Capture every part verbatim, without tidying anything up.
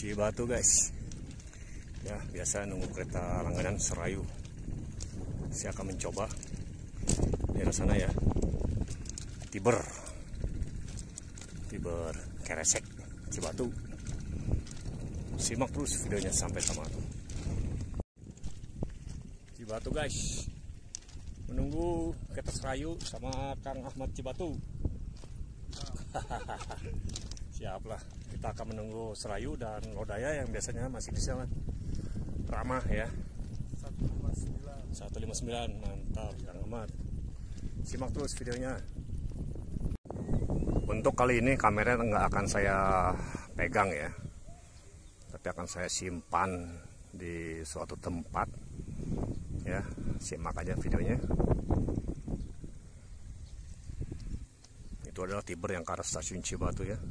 Cibatu guys. Ya, biasa nunggu kereta langganan Serayu. Saya akan mencoba daerah sana ya. Tiber. Tiber Keresek Cibatu. Simak terus videonya sampai tamat. Cibatu guys. Menunggu kereta Serayu sama Kang Ahmad Cibatu. Siaplah, kita akan menunggu Serayu dan Lodaya yang biasanya masih bisa ramah ya. seratus lima puluh sembilan, mantap Kang Ahmad. Simak terus videonya. Untuk kali ini kamera nggak akan saya pegang ya, tapi akan saya simpan di suatu tempat ya. Simak aja videonya. Itu adalah Tiber yang ke arah stasiun Cibatu ya.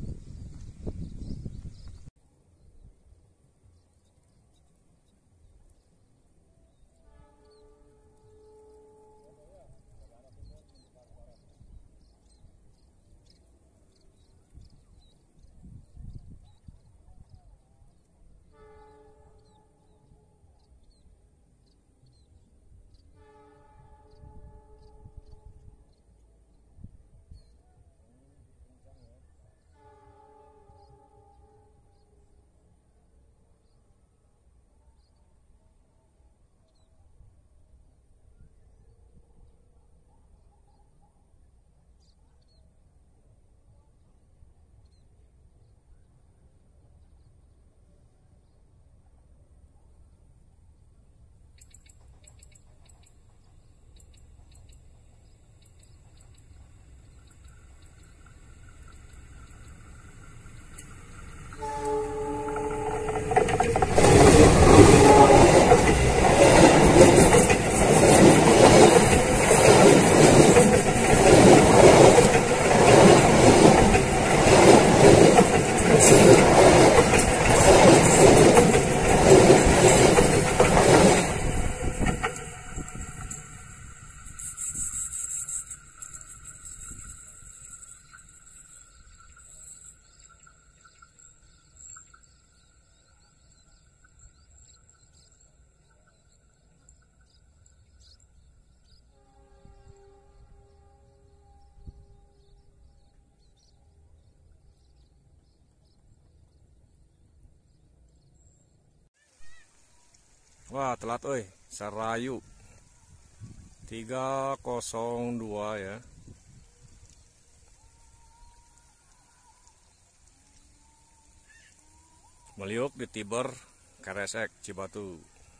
Wah, telat oi, Serayu tiga nol dua ya. Meliuk di Tiber Keresek Cibatu.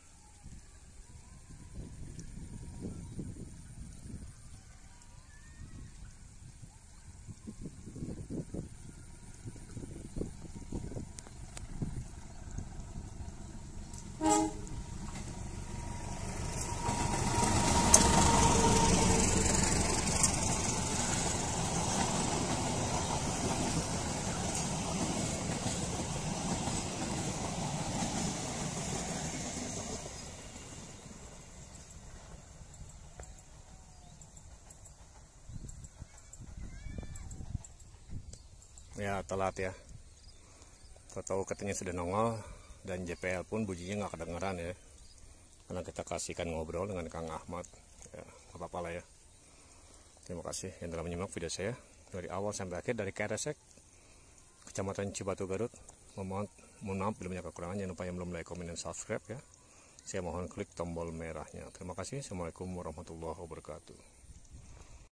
Ya, telat ya. Tahu katanya sudah nongol dan J P L pun bunyinya nggak kedengeran ya. Karena kita kasihkan ngobrol dengan Kang Ahmad. Ya, nggak apa-apa lah ya. Terima kasih yang telah menyimak video saya dari awal sampai akhir dari Keresek, Kecamatan Cibatu, Garut. Mohon maaf bila banyak kekurangan. Jangan lupa yang belum like, komen, dan subscribe ya. Saya mohon klik tombol merahnya. Terima kasih. Assalamualaikum warahmatullahi wabarakatuh.